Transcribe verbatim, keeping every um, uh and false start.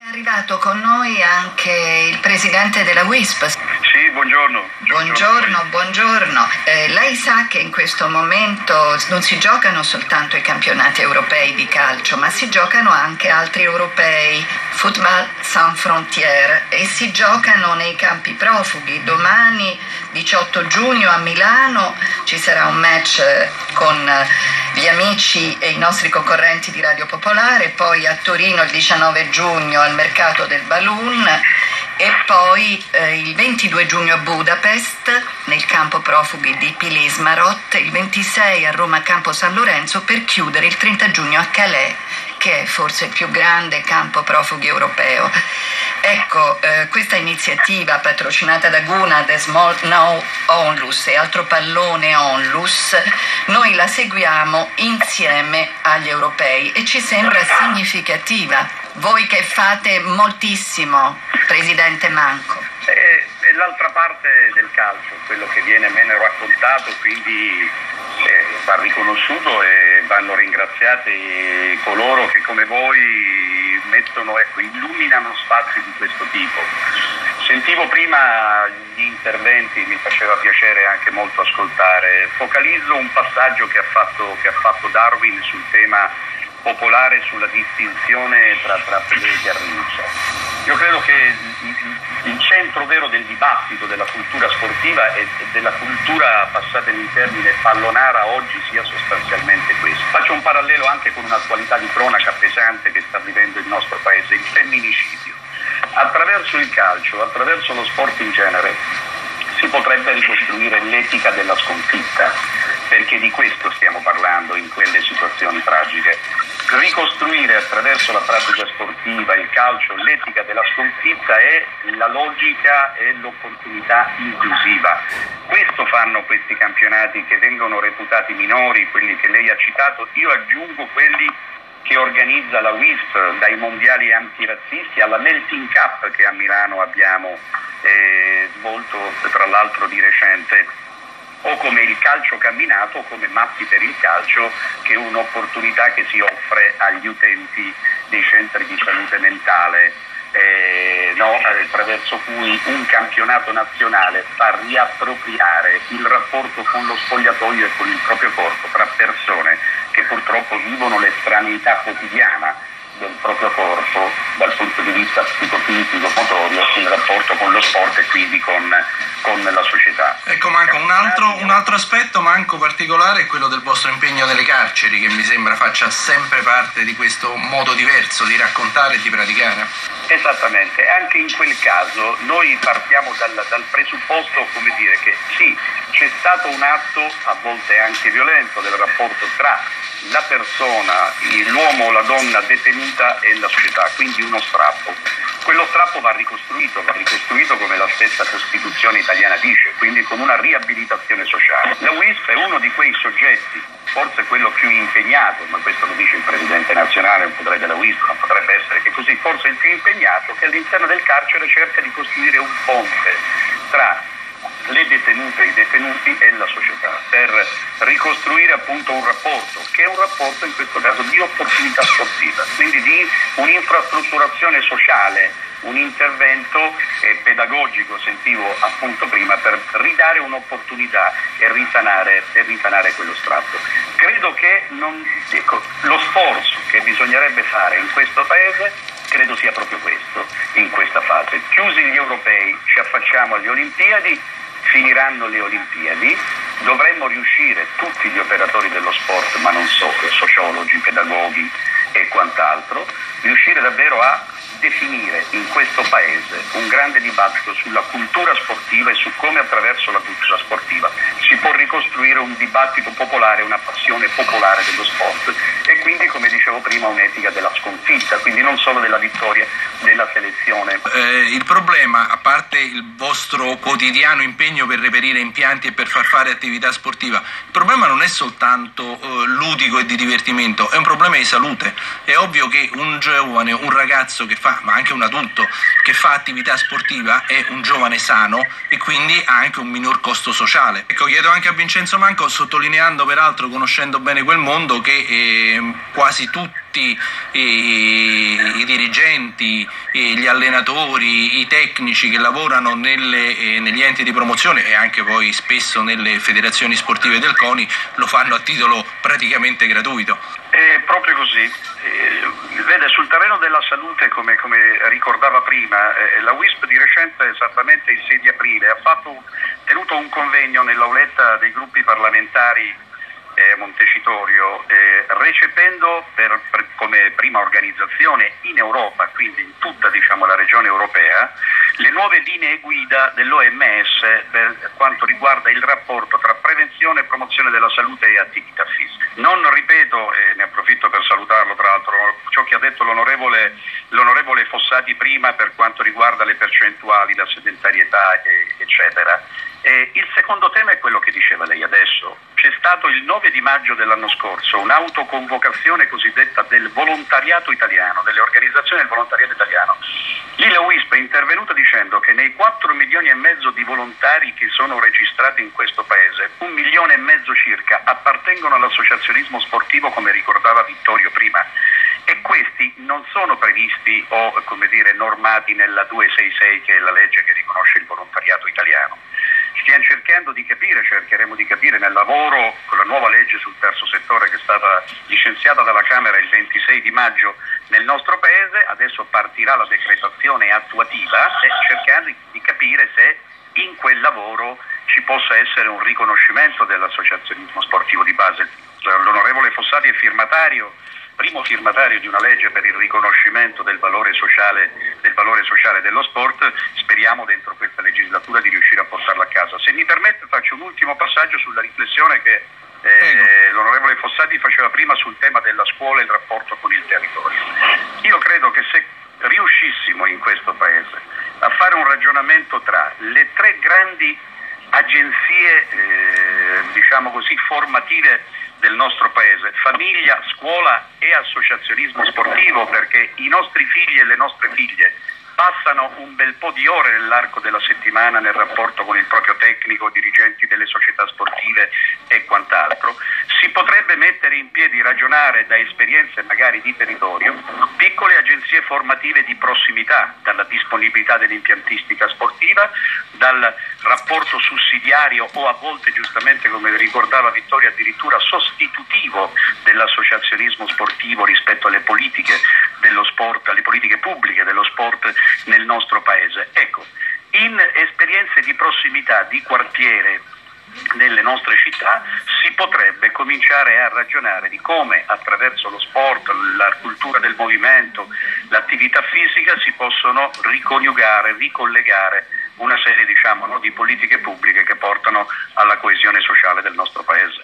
È arrivato con noi anche il presidente della W I S P. Sì, buongiorno. Buongiorno, buongiorno. Eh, lei sa che in questo momento non si giocano soltanto i campionati europei di calcio, ma si giocano anche altri europei, Football Sans Frontières, e si giocano nei campi profughi. Domani, diciotto giugno, a Milano ci sarà un match con gli amici e i nostri concorrenti di Radio Popolare, poi a Torino il diciannove giugno al Mercato del Balloon e poi eh, il ventidue giugno a Budapest nel campo profughi di Pilis Marot, il ventisei a Roma Campo San Lorenzo, per chiudere il trenta giugno a Calais, che è forse il più grande campo profughi europeo. Ecco, eh, questa iniziativa patrocinata da Gunnar Small Now Onlus e Altro Pallone Onlus, noi la seguiamo insieme agli europei e ci sembra significativa. Voi che fate moltissimo, Presidente Manco. È, è l'altra parte del calcio, quello che viene meno raccontato, quindi eh, va riconosciuto e vanno ringraziati coloro che come voi mettono, ecco, illuminano spazi di questo tipo. Sentivo prima gli interventi, mi faceva piacere anche molto ascoltare. Focalizzo un passaggio che ha fatto, che ha fatto Darwin sul tema popolare, sulla distinzione tra, tra Pelé e Garrincha. Io credo che il centro vero del dibattito della cultura sportiva e della cultura, passatemi il termine, pallonara oggi sia sostanzialmente questo. Faccio un parallelo anche con un'attualità di cronaca pesante che sta vivendo il nostro paese, il femminicidio. Attraverso il calcio, attraverso lo sport in genere, si potrebbe ricostruire l'etica della sconfitta, perché di questo stiamo parlando in quelle situazioni tragiche. Ricostruire attraverso la pratica sportiva, il calcio, l'etica della sconfitta è la logica e l'opportunità inclusiva. Questo fanno questi campionati che vengono reputati minori, quelli che lei ha citato. Io aggiungo quelli che organizza la W I S P, dai mondiali antirazzisti alla Melting Cup che a Milano abbiamo eh, svolto tra l'altro di recente, o come il calcio camminato, o come Mappi per il calcio, che è un'opportunità che si offre agli utenti dei centri di salute mentale, eh, no, attraverso cui un campionato nazionale fa riappropriare il rapporto con lo spogliatoio e con il proprio corpo tra persone che purtroppo vivono l'estraneità quotidiana del proprio corpo dal punto di vista psicofisico, motorio, in rapporto con lo sport e quindi con, con la società. Ecco Manco, un altro, un altro aspetto Manco particolare è quello del vostro impegno nelle carceri, che mi sembra faccia sempre parte di questo modo diverso di raccontare e di praticare. Esattamente, anche in quel caso noi partiamo dal, dal presupposto, come dire, che sì, c'è stato un atto a volte anche violento del rapporto tra la persona, l'uomo o la donna detenuta e la società, quindi uno strappo. Quello strappo va ricostruito, va ricostruito come la stessa Costituzione italiana dice, quindi con una riabilitazione sociale. La W I S P è uno di quei soggetti, forse quello più impegnato, ma questo lo dice il Presidente nazionale, non potrebbe la W I S P, non potrebbe essere che così, forse il più impegnato, che all'interno del carcere cerca di costruire un ponte tra le detenute, i detenuti e la società, per ricostruire appunto un rapporto, che è un rapporto in questo caso di opportunità sportiva, quindi di un'infrastrutturazione sociale, un intervento eh, pedagogico, sentivo appunto prima, per ridare un'opportunità e risanare, e risanare quello strappo. Credo che non, ecco, lo sforzo che bisognerebbe fare in questo Paese credo sia proprio questo, in questa fase. Chiusi gli europei, ci affacciamo alle Olimpiadi, finiranno le Olimpiadi, dovremmo riuscire, tutti gli operatori dello sport, ma non solo, sociologi, pedagoghi e quant'altro, riuscire davvero a definire in questo Paese un grande dibattito sulla cultura sportiva e su come attraverso la cultura sportiva si può ricostruire un dibattito popolare, una passione popolare dello sport e quindi, come dicevo prima, un'etica della sconfitta, quindi non solo della vittoria della selezione. Eh, il problema, a parte il vostro quotidiano impegno per reperire impianti e per far fare attività sportiva, il problema non è soltanto eh, ludico e di divertimento, è un problema di salute. È ovvio che un giovane, un ragazzo che fa, ma anche un adulto che fa attività sportiva è un giovane sano e quindi ha anche un minor costo sociale. Ecco, chiedo anche a Vincenzo Manco, sottolineando peraltro, conoscendo bene quel mondo, che eh, quasi tutti tutti i, i dirigenti, gli allenatori, i tecnici che lavorano nelle, eh, negli enti di promozione e anche poi spesso nelle federazioni sportive del CONI lo fanno a titolo praticamente gratuito. È proprio così. Eh, vede, sul terreno della salute, come, come ricordava prima, eh, la W I S P di recente, esattamente il sei di aprile, ha fatto, tenuto un convegno nell'auletta dei gruppi parlamentari eh, Montecitorio, eh, recependo per, per, come prima organizzazione in Europa, quindi in tutta, diciamo, la regione europea, le nuove linee guida dell'O M S per quanto riguarda il rapporto tra prevenzione e promozione della salute e attività fisica. Non ripeto, e ne approfitto per salutarlo tra l'altro, ciò che ha detto l'onorevole, l'onorevole Fossati prima per quanto riguarda le percentuali, la sedentarietà, eccetera. E il secondo tema è quello che diceva lei adesso. C'è stato il nove di maggio dell'anno scorso un'autoconvocazione cosiddetta del volontariato italiano, delle organizzazioni del volontariato italiano. Lì la W I S P è intervenuta dicendo che nei quattro milioni e mezzo di volontari che sono registrati in questo paese, un milione e mezzo circa appartengono all'associazionismo sportivo, come ricordava Vittorio prima, e questi non sono previsti o, come dire, normati nella duecentosessantasei, che è la legge che riconosce il volontariato italiano. Stiamo cercando di capire, cercheremo di capire nel lavoro con la nuova legge sul terzo settore che è stata licenziata dalla Camera il ventisei di maggio nel nostro Paese. Adesso partirà la decretazione attuativa e cercando di capire se in quel lavoro ci possa essere un riconoscimento dell'associazionismo sportivo di base. L'onorevole Fossati è firmatario, primo firmatario di una legge per il riconoscimento del valore sociale, del valore sociale dello sport. Speriamo dentro questa legislatura di riuscire a portarla a casa. Se mi permette faccio un ultimo passaggio sulla riflessione che eh, l'onorevole Fossati faceva prima sul tema della scuola e il rapporto con il territorio. Io credo che se riuscissimo in questo Paese a fare un ragionamento tra le tre grandi agenzie, eh, diciamo così, formative del nostro Paese, famiglia, scuola e associazionismo sportivo, perché i nostri figli e le nostre figlie passano un bel po' di ore nell'arco della settimana nel rapporto con il proprio tecnico, dirigenti delle società sportive e quant'altro. Si potrebbe mettere in piedi, ragionare da esperienze magari di territorio, piccole agenzie formative di prossimità, dalla disponibilità dell'impiantistica sportiva, dal rapporto sussidiario o a volte, giustamente come ricordava Vittorio, addirittura sostitutivo dell'associazionismo sportivo rispetto alle politiche dello sport, alle politiche pubbliche dello sport nel nostro Paese. Ecco, in esperienze di prossimità, di quartiere nelle nostre città si potrebbe cominciare a ragionare di come attraverso lo sport, la cultura del movimento, l'attività fisica si possono riconiugare, ricollegare una serie, diciamo, no, di politiche pubbliche che portano alla coesione sociale del nostro Paese.